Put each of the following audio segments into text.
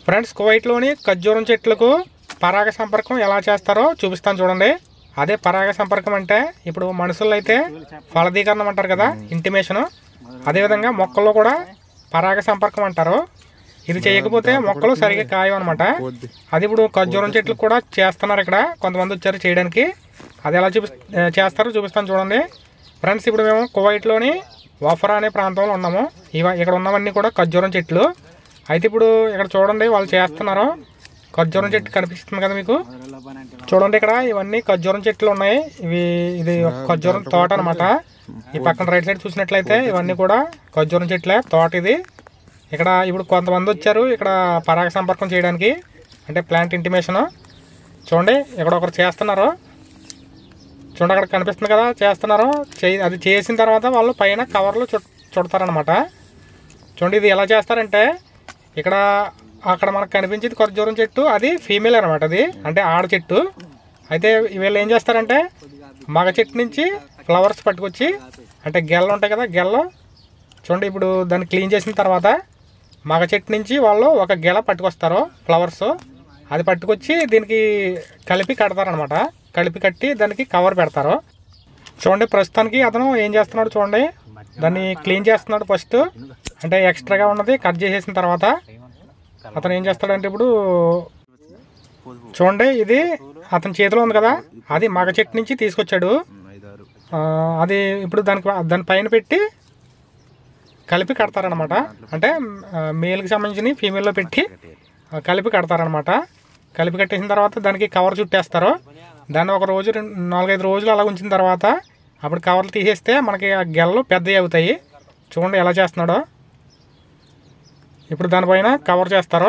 Friends, కువైట్లోని ఖర్జూరం చెట్లకు పరాగ సంపర్కం ఎలా చేస్తారో చూపిస్తాను చూడండి. అదే పరాగ సంపర్కం అంటే ఇప్పుడు మనుషుల్లో అయితే ఫలదీకరణం అంటారు కదా, ఇంటిమేషను. అదేవిధంగా మొక్కల్లో కూడా పరాగ సంపర్కం అంటారు. ఇది చేయకపోతే మొక్కలు సరిగ్గా కాయవు అనమాట. అది ఇప్పుడు ఖర్జూరం చెట్లు కూడా చేస్తున్నారు. ఇక్కడ కొంతమంది వచ్చారు చేయడానికి. అది ఎలా చేస్తారో చూపిస్తాను చూడండి. ఫ్రెండ్స్, ఇప్పుడు మేము కువైట్లోని వఫరా అనే ప్రాంతంలో ఉన్నాము. ఇక్కడ ఉన్నవన్నీ కూడా ఖర్జూరం చెట్లు. అయితే ఇప్పుడు ఇక్కడ చూడండి వాళ్ళు చేస్తున్నారు. ఖర్జూరం చెట్టు కనిపిస్తుంది కదా మీకు, చూడండి. ఇక్కడ ఇవన్నీ ఖర్జూరం చెట్లు ఉన్నాయి. ఇది ఖర్జూరం తోట అనమాట. ఈ పక్కన రైట్ సైడ్ చూసినట్లయితే ఇవన్నీ కూడా ఖర్జూరం చెట్లే తోట ఇది. ఇక్కడ ఇప్పుడు కొంతమంది వచ్చారు ఇక్కడ పరాగ సంపర్కం చేయడానికి, అంటే ప్లాంట్ ఇంటిమేషన్. చూడండి ఇక్కడ ఒకరు చేస్తున్నారు. చూడండి అక్కడ కనిపిస్తుంది కదా చేస్తున్నారు. అది చేసిన తర్వాత వాళ్ళు పైన కవర్లు చుడతారనమాట. చూడండి ఇది ఎలా చేస్తారంటే, అక్కడ మనకు కనిపించేది ఖర్జూరం చెట్టు, అది ఫీమేల్ అనమాట. అది అంటే ఆడ చెట్టు. అయితే వీళ్ళు ఏం చేస్తారంటే మగ చెట్టు నుంచి ఫ్లవర్స్ పట్టుకొచ్చి, అంటే గెల్ల ఉంటాయి కదా గెల్ల, చూడండి ఇప్పుడు దాన్ని క్లీన్ చేసిన తర్వాత మగ చెట్టు నుంచి వాళ్ళు ఒక గెల పట్టుకొస్తారు ఫ్లవర్స్. అది పట్టుకొచ్చి దీనికి కలిపి కడతారనమాట. కలిపి కట్టి దానికి కవర్ పెడతారు. చూడండి ప్రస్తుతానికి అతను ఏం చేస్తున్నాడు చూడండి, దాన్ని క్లీన్ చేస్తున్నాడు ఫస్ట్. అంటే ఎక్స్ట్రాగా ఉన్నది కట్ చేసేసిన తర్వాత అతను ఏం చేస్తాడంటే, ఇప్పుడు చూడండి ఇది అతని చేతిలో ఉంది కదా, అది మగ చెట్టు నుంచి తీసుకొచ్చాడు. అది ఇప్పుడు దాని పైన పెట్టి కలిపి కడతారనమాట. అంటే మేల్కి సంబంధించి ఫీమేల్లో పెట్టి కలిపి కడతారనమాట. కలిపి కట్టేసిన తర్వాత దానికి కవర్ చుట్టేస్తారు. దాన్ని ఒక రోజు 4-5 రోజులు అలా ఉంచిన తర్వాత అప్పుడు కవర్లు తీసేస్తే మనకి ఆ గెలలు పెద్దవి అవుతాయి. చూడండి ఎలా చేస్తున్నాడో. ఇప్పుడు దానిపైన కవర్ చేస్తారు.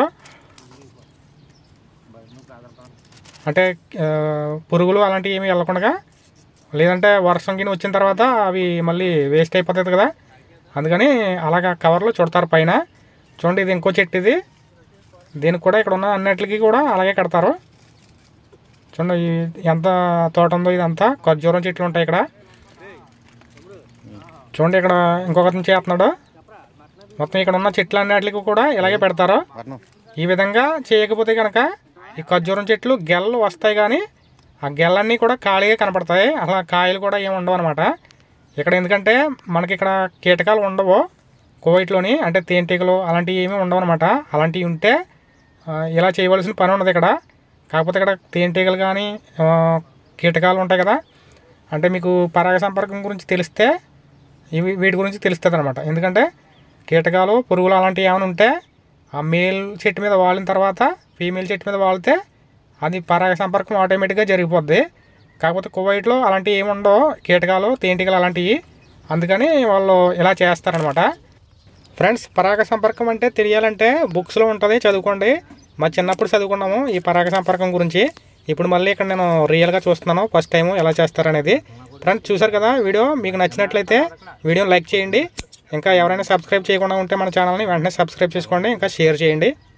అంటే పురుగులు అలాంటివి ఏమి వెళ్ళకుండా, లేదంటే వర్షం కింద వచ్చిన తర్వాత అవి మళ్ళీ వేస్ట్ అయిపోతుంది కదా, అందుకని అలాగా కవర్లు చుడతారు పైన. చూడండి ఇది ఇంకో చెట్టు ఇది. దీనికి కూడా ఇక్కడ ఉన్న అన్నిటికీ కూడా అలాగే కడతారు. చూడండి ఎంత తోట ఉందో, ఇదంతా ఖర్జూరం చెట్లు ఉంటాయి ఇక్కడ. చూడండి ఇక్కడ ఇంకొకరిని చేస్తున్నాడు. మొత్తం ఇక్కడ ఉన్న చెట్లు అన్నిటికీ కూడా ఇలాగే పెడతారు. ఈ విధంగా చేయకపోతే కనుక ఈ ఖర్జూరం చెట్లు గెలలు వస్తాయి, కానీ ఆ గెలన్నీ కూడా ఖాళీగా కనపడతాయి. అలా కాయలు కూడా ఏమి ఉండవు అనమాట ఇక్కడ. ఎందుకంటే మనకి ఇక్కడ కీటకాలు ఉండవు కువైట్లోని, అంటే తేనెటీగలు అలాంటివి ఏమీ ఉండవు అనమాట. అలాంటివి ఉంటే ఇలా చేయవలసిన పని ఉన్నది ఇక్కడ. కాకపోతే ఇక్కడ తేనెటీగలు కానీ కీటకాలు ఉంటాయి కదా, అంటే మీకు పరాగ సంపర్కం గురించి తెలిస్తే వీటి గురించి తెలుస్తుంది అనమాట. ఎందుకంటే కీటకాలు పురుగులు అలాంటివి ఏమైనా ఉంటే ఆ మేల్ చెట్టు మీద వాలిన తర్వాత ఫీమేల్ చెట్టు మీద వాలితే అది పరాగ సంపర్కం ఆటోమేటిక్గా జరిగిపోద్ది. కాకపోతే కువైట్లో అలాంటివి ఏమి ఉండవు, కీటకాలు తేనెటీగలు అలాంటివి. అందుకని వాళ్ళు ఇలా చేస్తారనమాట. ఫ్రెండ్స్, పరాగ సంపర్కం అంటే తెలియాలంటే బుక్స్లో ఉంటుంది, చదువుకోండి. మా చిన్నప్పుడు చదువుకున్నాము ఈ పరాగ సంపర్కం గురించి. ఇప్పుడు మళ్ళీ ఇక్కడ నేను రియల్గా చూస్తున్నాను ఫస్ట్ టైము ఎలా చేస్తారనేది. ఫ్రెండ్స్ చూసారు కదా వీడియో, మీకు నచ్చినట్లయితే వీడియోని లైక్ చేయండి. ఇంకా ఎవరైనా సబ్స్క్రైబ్ చేయకుండా ఉంటే మన ఛానల్ని వెంటనే సబ్స్క్రైబ్ చేసుకోండి, ఇంకా షేర్ చేయండి.